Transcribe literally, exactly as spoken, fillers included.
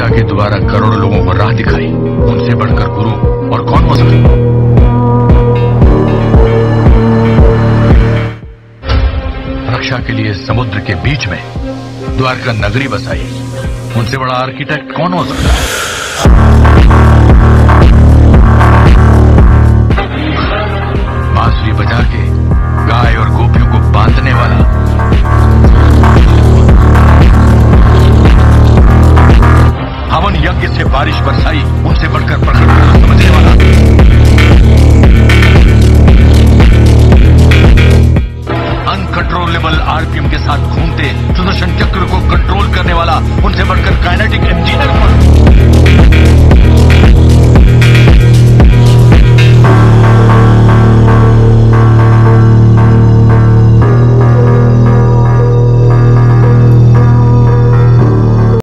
के द्वारा करोड़ों लोगों को राह दिखाई, उनसे बढ़कर गुरु और कौन हो सकता? रक्षा के लिए समुद्र के बीच में द्वारका नगरी बसाई, उनसे बड़ा आर्किटेक्ट कौन हो सकता है? बांसुरी बजा के गाय और गोपियों को बांधने वाला, हवन यज्ञ से बारिश बरसाई, उनसे बढ़कर प्रकृति को समझने वाला, अनकंट्रोलेबल आरपीएम के साथ घूमते सुदर्शन चक्र को कंट्रोल करने वाला, उनसे बढ़कर काइनेटिक इंजीनियर कौन?